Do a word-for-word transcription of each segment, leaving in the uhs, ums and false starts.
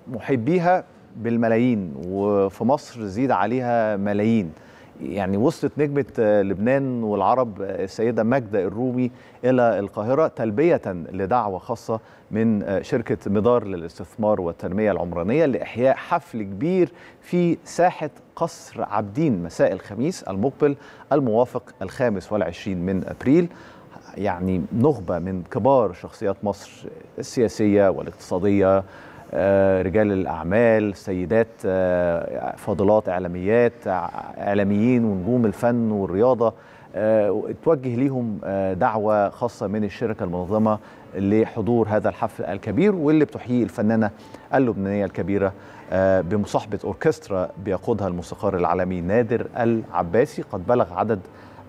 محبيها بالملايين، وفي مصر زيد عليها ملايين. يعني وصلت نجمة لبنان والعرب السيدة ماجدة الرومي إلى القاهرة تلبية لدعوة خاصة من شركة مدار للاستثمار والتنمية العمرانية لإحياء حفل كبير في ساحة قصر عابدين مساء الخميس المقبل الموافق الخامس والعشرين من أبريل. يعني نخبة من كبار شخصيات مصر السياسية والاقتصادية، رجال الأعمال، سيدات فاضلات، إعلاميات، إعلاميين ونجوم الفن والرياضة، توجه ليهم دعوة خاصة من الشركة المنظمة لحضور هذا الحفل الكبير، واللي بتحييه الفنانة اللبنانية الكبيرة بمصاحبة أوركسترا بيقودها الموسيقار العالمي نادر العباسي. قد بلغ عدد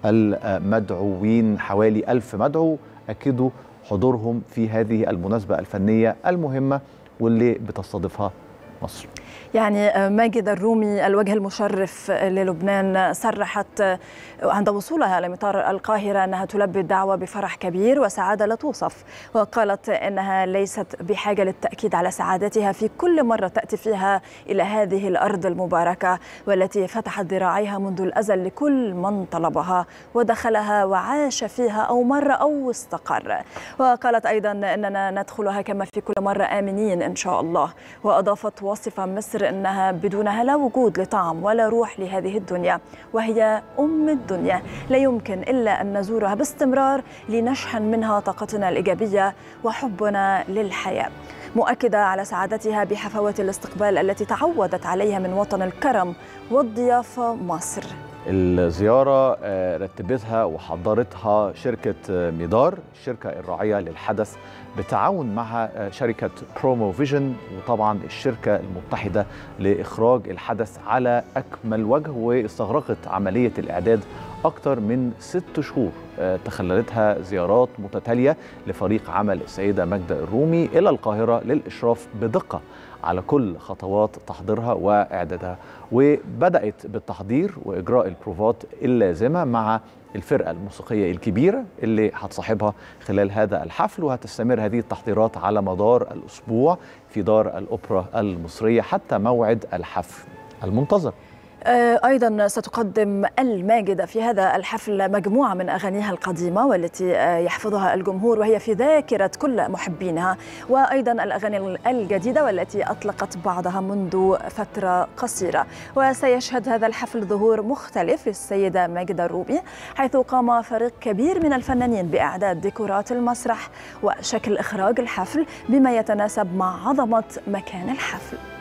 المدعوين حوالي ألف مدعو أكدوا حضورهم في هذه المناسبة الفنية المهمة واللي بتستضيفها مصر. يعني ماجدة الرومي الوجه المشرف للبنان صرحت عند وصولها لمطار القاهرة أنها تلبي الدعوة بفرح كبير وسعادة لا توصف، وقالت أنها ليست بحاجة للتأكيد على سعادتها في كل مرة تأتي فيها إلى هذه الأرض المباركة والتي فتحت ذراعيها منذ الأزل لكل من طلبها ودخلها وعاش فيها أو مر أو استقر. وقالت أيضا أننا ندخلها كما في كل مرة آمنين إن شاء الله، وأضافت وصف مصر أنها بدونها لا وجود لطعم ولا روح لهذه الدنيا، وهي أم الدنيا لا يمكن إلا أن نزورها باستمرار لنشحن منها طاقتنا الإيجابية وحبنا للحياة، مؤكدة على سعادتها بحفوات الاستقبال التي تعودت عليها من وطن الكرم والضيافة مصر. الزيارة رتبتها وحضرتها شركة مدار، الشركة الراعية للحدث بالتعاون مع شركة برومو فيجن، وطبعا الشركة المتحدة لإخراج الحدث على أكمل وجه. واستغرقت عملية الإعداد أكثر من ست شهور تخللتها زيارات متتالية لفريق عمل السيدة ماجدة الرومي إلى القاهرة للإشراف بدقة على كل خطوات تحضيرها وإعدادها، وبدأت بالتحضير وإجراء البروفات اللازمة مع الفرقة الموسيقية الكبيرة اللي هتصاحبها خلال هذا الحفل. وهتستمر هذه التحضيرات على مدار الأسبوع في دار الأوبرا المصرية حتى موعد الحفل المنتظر. أيضا ستقدم الماجدة في هذا الحفل مجموعة من أغانيها القديمة والتي يحفظها الجمهور وهي في ذاكرة كل محبينها، وأيضا الأغاني الجديدة والتي أطلقت بعضها منذ فترة قصيرة. وسيشهد هذا الحفل ظهور مختلف للسيدة ماجدة الرومي، حيث قام فريق كبير من الفنانين بإعداد ديكورات المسرح وشكل إخراج الحفل بما يتناسب مع عظمة مكان الحفل.